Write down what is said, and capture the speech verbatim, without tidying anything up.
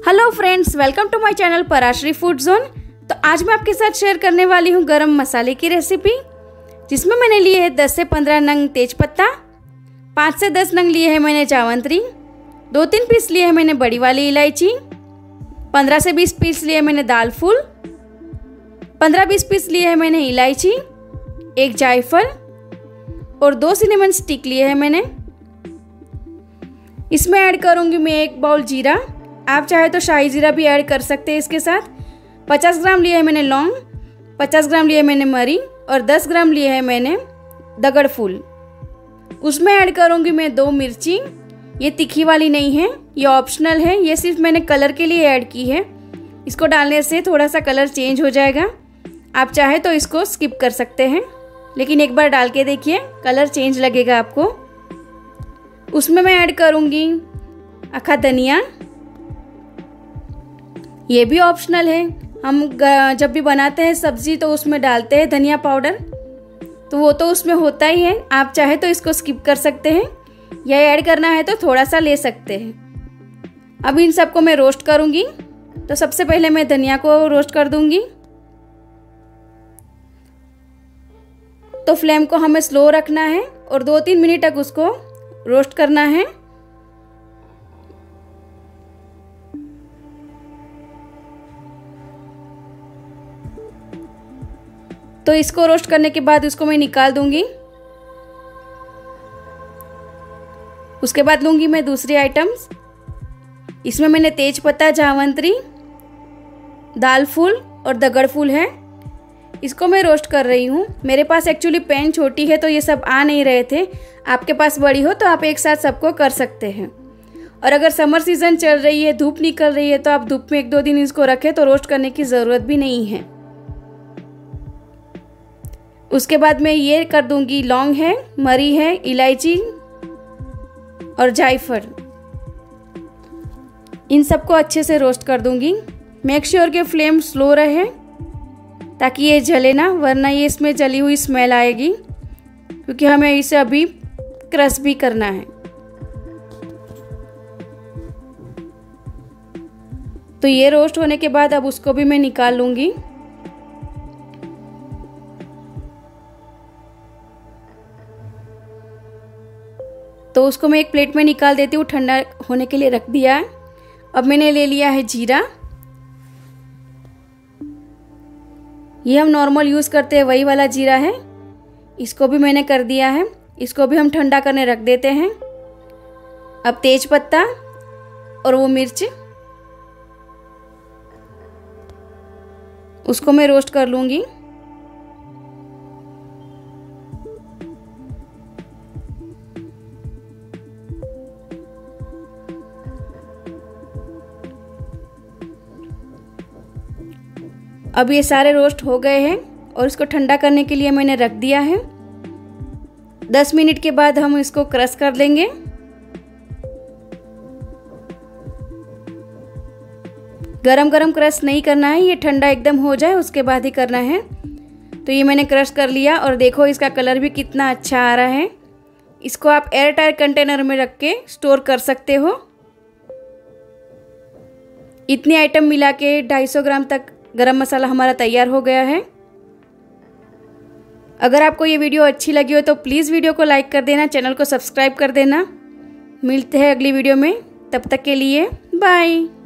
Hello friends, welcome to my channel Parashri food zone. तो आज मैं आपके साथ शेयर करने वाली हूँ गरम मसाले की रेसिपी, जिसमें मैंने लिए है दस से पंद्रह नंग तेजपत्ता, पाँच से दस नंग लिए हैं मैंने जावंत्री, दो तीन पीस लिए हैं मैंने बड़ी वाली इलायची, पंद्रह से बीस पीस लिए मैंने दाल फूल, पंद्रह बीस पीस लिए हैं मैंने इलायची, एक जायफल और दो सिनेमन स्टिक लिए हैं मैंने। इसमें ऐड करूँगी मैं एक बाउल जीरा, आप चाहे तो शाही जीरा भी ऐड कर सकते हैं इसके साथ। पचास ग्राम लिए है मैंने लौंग, पचास ग्राम लिए मैंने मरी और दस ग्राम लिए है मैंने दगड़ फूल। उसमें ऐड करूँगी मैं दो मिर्ची, ये तीखी वाली नहीं है, ये ऑप्शनल है, ये सिर्फ मैंने कलर के लिए ऐड की है। इसको डालने से थोड़ा सा कलर चेंज हो जाएगा, आप चाहे तो इसको स्किप कर सकते हैं, लेकिन एक बार डाल के देखिए, कलर चेंज लगेगा आपको। उसमें मैं ऐड करूँगी अखा धनिया, ये भी ऑप्शनल है। हम जब भी बनाते हैं सब्ज़ी तो उसमें डालते हैं धनिया पाउडर, तो वो तो उसमें होता ही है, आप चाहे तो इसको स्किप कर सकते हैं या ऐड करना है तो थोड़ा सा ले सकते हैं। अब इन सबको मैं रोस्ट करूँगी। तो सबसे पहले मैं धनिया को रोस्ट कर दूँगी। तो फ्लेम को हमें स्लो रखना है और दो तीन मिनट तक उसको रोस्ट करना है। तो इसको रोस्ट करने के बाद इसको मैं निकाल दूंगी। उसके बाद लूंगी मैं दूसरी आइटम्स। इसमें मैंने तेज पत्ता, जावंत्री, दाल फूल और दगड़ फूल है, इसको मैं रोस्ट कर रही हूँ। मेरे पास एक्चुअली पैन छोटी है तो ये सब आ नहीं रहे थे, आपके पास बड़ी हो तो आप एक साथ सबको कर सकते हैं। और अगर समर सीज़न चल रही है, धूप निकल रही है, तो आप धूप में एक दो दिन इसको रखें तो रोस्ट करने की ज़रूरत भी नहीं है। उसके बाद मैं ये कर दूंगी, लौंग है, मरी है, इलायची और जायफल, इन सबको अच्छे से रोस्ट कर दूंगी। मेक श्योर कि फ्लेम स्लो रहे ताकि ये जले ना, वरना ये इसमें जली हुई स्मेल आएगी, क्योंकि हमें इसे अभी क्रश भी करना है। तो ये रोस्ट होने के बाद अब उसको भी मैं निकाल लूंगी। तो उसको मैं एक प्लेट में निकाल देती हूँ, ठंडा होने के लिए रख दिया है। अब मैंने ले लिया है जीरा, ये हम नॉर्मल यूज़ करते हैं वही वाला जीरा है, इसको भी मैंने कर दिया है। इसको भी हम ठंडा करने रख देते हैं। अब तेज पत्ता और वो मिर्च, उसको मैं रोस्ट कर लूँगी। अब ये सारे रोस्ट हो गए हैं और इसको ठंडा करने के लिए मैंने रख दिया है। दस मिनट के बाद हम इसको क्रश कर लेंगे। गरम गरम क्रश नहीं करना है, ये ठंडा एकदम हो जाए उसके बाद ही करना है। तो ये मैंने क्रश कर लिया और देखो इसका कलर भी कितना अच्छा आ रहा है। इसको आप एयर टाइट कंटेनर में रख के स्टोर कर सकते हो। इतनी आइटम मिला के ढाई सौ ग्राम तक गरम मसाला हमारा तैयार हो गया है। अगर आपको ये वीडियो अच्छी लगी हो तो प्लीज़ वीडियो को लाइक कर देना, चैनल को सब्सक्राइब कर देना। मिलते हैं अगली वीडियो में, तब तक के लिए बाय।